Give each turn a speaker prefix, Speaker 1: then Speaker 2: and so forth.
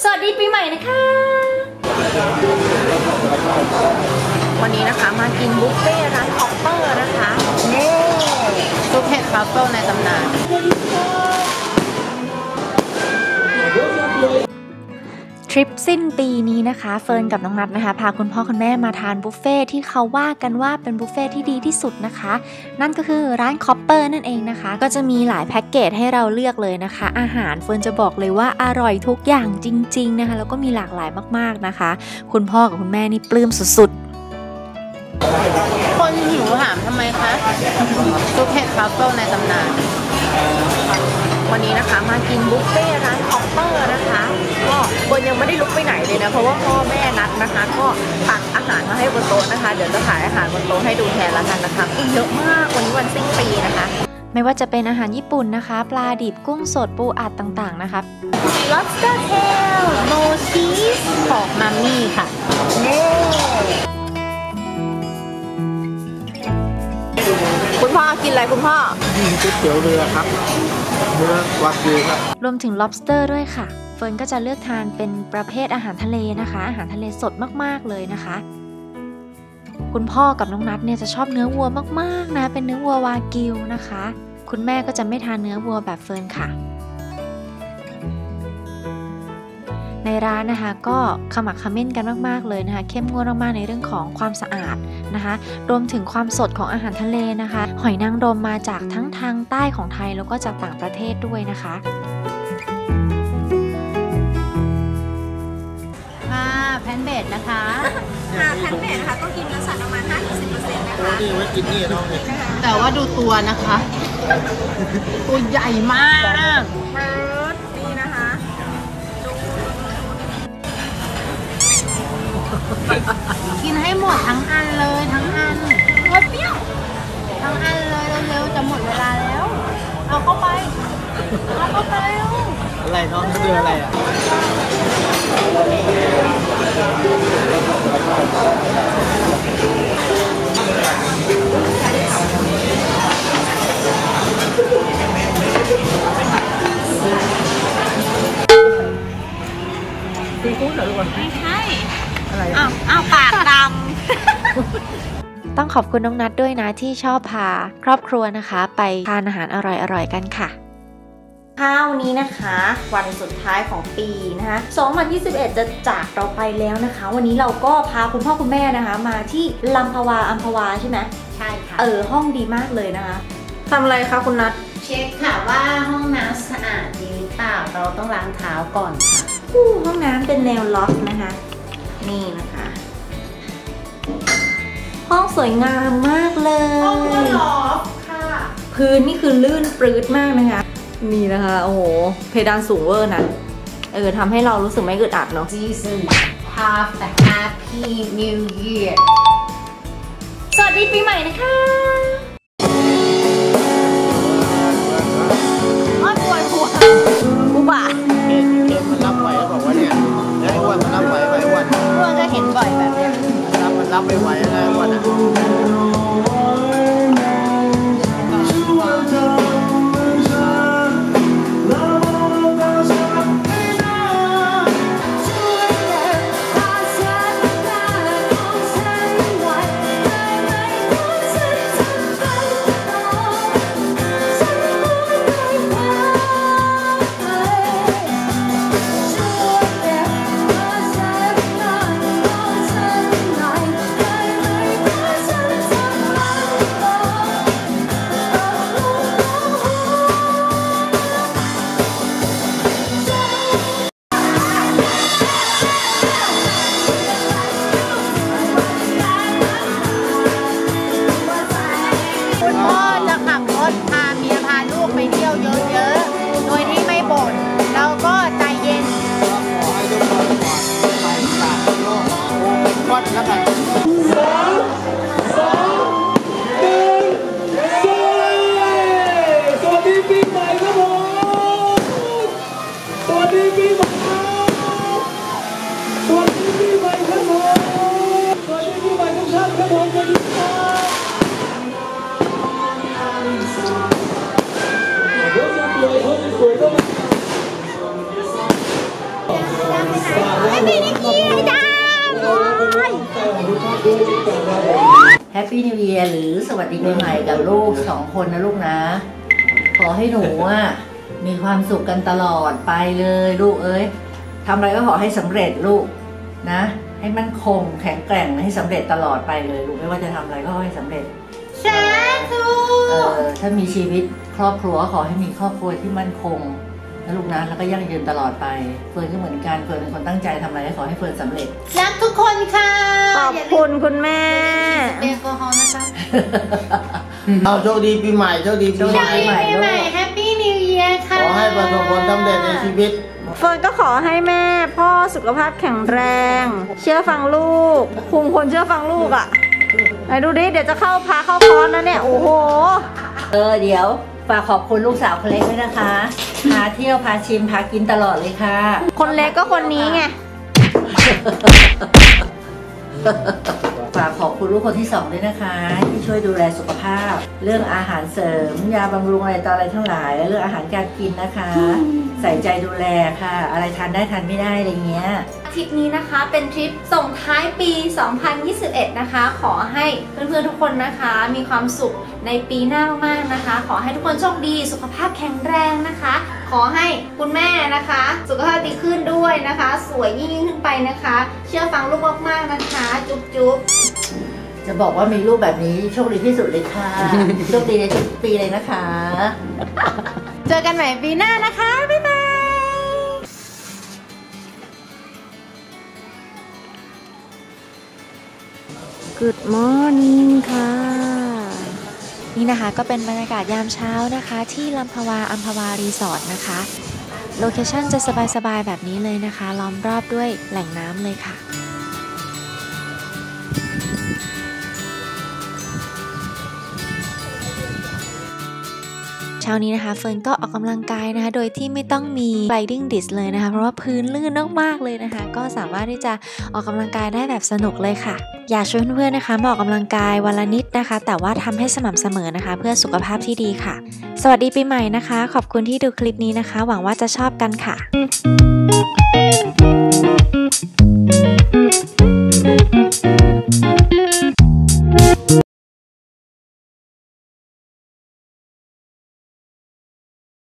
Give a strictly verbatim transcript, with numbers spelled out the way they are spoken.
Speaker 1: สวัสดีปีใหม่นะคะวันนี้นะคะมากินบุฟเฟ่ร้านคอปเปอร์นะคะนี่ซุปเห็ดทรัฟเฟิลในตำนานทริปสิ้นปีนี้นะคะเฟิร์นกับน้องนัทนะคะพาคุณพ่อคุณแม่มาทานบุฟเฟ่ที่เขาว่ากันว่าเป็นบุฟเฟ่ที่ดีที่สุดนะคะนั่นก็คือร้านคอปเปอร์นั่นเองนะคะก็จะมีหลายแพ็กเกจให้เราเลือกเลยนะคะอาหารเฟิร์นจะบอกเลยว่าอร่อยทุกอย่างจริงๆนะคะแล้วก็มีหลากหลายมากๆนะคะคุณพ่อกับคุณแม่นี่ปลื้มสุดๆคนหิวถามทำไมคะซุปเห็ดทรัฟเฟิลในตำนานวันนี้นะคะมากินบุฟเฟ่ร้านคอปเปอร์นะคะก็บนยังไม่ได้ลุกไปไหนเลยนะเพราะว่าพ่อแม่นัดนะคะก็ตักอาหารมาให้บนโต๊ะนะคะเดี๋ยวจะถ่ายอาหารบนโต๊ะให้ดูแทนแล้วกันนะคะเยอะมากวันนี้วันสิ้นปีนะคะไม่ว่าจะเป็นอาหารญี่ปุ่นนะคะปลาดิบกุ้งสดปูอัดต่างๆนะคะ lobster tail no cheese ของมัมมี่ค่ะคุณพ่อกินอะไรคุณพ่อก๋วยเตี๋ยวเรือครับเนื้อวากิวครับรวมถึง lobster ด้วยค่ะเฟิร์นก็จะเลือกทานเป็นประเภทอาหารทะเลนะคะอาหารทะเลสดมากๆเลยนะคะคุณพ่อกับน้องนัทเนี่ยจะชอบเนื้อวัวมากๆนะเป็นเนื้อวัววากิวนะคะคุณแม่ก็จะไม่ทานเนื้อวัวแบบเฟิร์นค่ะในร้านนะคะก็ขมักเขม้นกันมากๆเลยนะคะเข้มงวดมากๆในเรื่องของความสะอาดนะคะรวมถึงความสดของอาหารทะเลนะคะหอยนางรมมาจากทั้งทางใต้ของไทยแล้วก็จากต่างประเทศด้วยนะคะค่ะแพนเบดนะคะ
Speaker 2: ค่ะแพนเบดนะคะต้องกินเนื้อสัตว์ประมาณ ห้าถึงสิบเปอร์เซ็นต์ นะคะ
Speaker 3: นี่ไว้กินนี่น้องนี่
Speaker 1: แต่ว่าดูตัวนะคะตัวใหญ่มาก
Speaker 2: นี่นะคะ
Speaker 1: กินให้หมดทั้งอันเลยทั้งอันโอ้ยเปรี้ยวทั้งอันเลยเร็วๆจะหมดเวลาแล้วเอาเข้าไปเอาเข้าไป
Speaker 3: อะไรน้องคืออะไรอ่ะซีฟู้ดเหรอลูก
Speaker 2: ไม่ใช่
Speaker 3: อะไร
Speaker 2: อ้าวอ้าวปากด
Speaker 1: ำต้องขอบคุณน้องนัทด้วยนะที่ชอบพาครอบครัวนะคะไปทานอาหารอร่อยๆกันค่ะค่ะวันนี้นะคะวันสุดท้ายของปีนะคะสองพันยี่สิบเอ็ดจะจากเราไปแล้วนะคะวันนี้เราก็พาคุณพ่อคุณแม่นะคะมาที่ลำพวาอัมพวาใช่ไหม
Speaker 2: ใช่ค่ะ
Speaker 1: เออห้องดีมากเลยนะคะทำอะไรคะคุณนัท
Speaker 2: เช็คค่ะว่าห้องน้ำสะอาดดีหรือเปล่าเราต้องล้างเท้าก่อนค่ะ
Speaker 1: ห้องน้ำเป็นแนวล็อกนะคะนี่นะคะห้องสวยงามมากเลย
Speaker 2: ห้องก็ล็อกค่ะ
Speaker 1: พื้นนี่คือลื่นปลื้ดมากนะคะนี่นะคะโอ้โหเพดานสูงเวอร์นะเออทำให้เรารู้สึกไม่อึดอัดเนาะ
Speaker 2: Season Have a Happy New Year
Speaker 1: สวัสดีปีใหม่นะคะอ้อนปวดหัวอุบะ
Speaker 3: เค็มเค็มมันรับไหวบอกว่าเนี่ยไอ้อ้วนมันรับไหวไหวอ้วน
Speaker 1: อ้วนก็เห็นบ่อยแบบเนี้ย
Speaker 3: รับมันรับไม่ไหวไงอ้วนอ่ะ
Speaker 1: คปี้นิวเยียร์จ้าแฮปปี้นิวเยียร์หรือสวัสดีปีใหม่กับลูกสองคนนะลูกนะ ขอให้หนูอ่ะมีความสุขกันตลอดไปเลยลูกเอ้ยทำอะไรก็ขอให้สำเร็จลูกนะให้มั่นคงแข็งแกร่งให้สำเร็จตลอดไปเลยลูกไม่ว่าจะทำอะไรก็ขอให้สำเร็จ
Speaker 2: สาธุ
Speaker 1: เออถ้ามีชีวิตครอบครัวขอให้มีครอบครัวที่มั่นคงนะลูกนะแล้วก็ยั่งยืนตลอดไปเฟิร์นก็เหมือนกันเฟิร์นเป็นคนตั้งใจทำอะไรขอให้เฟิร์นสำเร็จ
Speaker 2: รักทุกคนค่ะ
Speaker 4: ขอบคุณคุณแม่
Speaker 2: แอลกอฮอล์นะคะ
Speaker 3: เอาโชคดีปีใหม่โชคดีปีใหม่
Speaker 2: ปีใหม่แฮปปี้นิวเยียร์ค่ะ
Speaker 3: ขอให้ประสบผลสำเร็จในชีวิต
Speaker 4: เฟิร์นก็ขอให้แม่พ่อสุขภาพแข็งแรงเชื่อฟังลูกคุมคนเชื่อฟังลูกอ่ะไหนดูดิเดี๋ยวจะเข้าพาเข้าคอร์สนะเนี่ยโอ้โห
Speaker 1: เออเดี๋ยวฝากขอบคุณลูกสาวคนเล็กด้วยนะคะพาเที่ยวพาชิมพากินตลอดเลยค่ะ
Speaker 4: คนเล็กก็คนนี้ไง
Speaker 1: ฝากขอบคุณลูกคนที่สองด้วยนะคะที่ช่วยดูแลสุขภาพเรื่องอาหารเสริมยาบำรุงอะไรต่ออะไรทั้งหลายและเรื่องอาหารการกินนะคะใส่ใจดูแลค่ะอะไรทานได้ทานไม่ได้อะไรเงี้ย
Speaker 2: ทริปนี้นะคะเป็นทริปส่งท้ายปี สองพันยี่สิบเอ็ด นะคะขอให้เพื่อนๆทุกคนนะคะมีความสุขในปีหน้ามากๆนะคะขอให้ทุกคนโชคดีสุขภาพแข็งแรงนะคะขอให้คุณแม่นะคะสุขภาพดีขึ้นด้วยนะคะสวยยิ่งยิ่งขึ้นไปนะคะเชื่อฟังลูกมากๆนะคะจุ๊บจุ๊บ
Speaker 1: จะบอกว่ามีลูกแบบนี้โชคดีที่สุดเลยค่ะโชคดีในทุกปีเลยนะคะ
Speaker 2: เจอกันใหม่ปีหน้านะคะบ๊ายบาย
Speaker 4: Good morning ค่ะ
Speaker 5: นี่นะคะก็เป็นบรรยากาศยามเช้านะคะที่ลำพวาอัมพวารีสอร์ทนะคะโลเคชั่นจะสบายๆแบบนี้เลยนะคะล้อมรอบด้วยแหล่งน้ำเลยค่ะเช้านี้นะคะเฟิร์นก็ออกกำลังกายนะคะโดยที่ไม่ต้องมี sliding disc เลยนะคะเพราะว่าพื้นลื่นมากๆเลยนะคะก็สามารถที่จะออกกำลังกายได้แบบสนุกเลยค่ะอยากชวนเพื่อนๆนะคะมาออกกำลังกายวันละนิดนะคะแต่ว่าทำให้สม่ำเสมอนะคะเพื่อสุขภาพที่ดีค่ะสวัสดีปีใหม่นะคะขอบคุณที่ดูคลิปนี้นะคะหวังว่าจะชอบกันค่ะ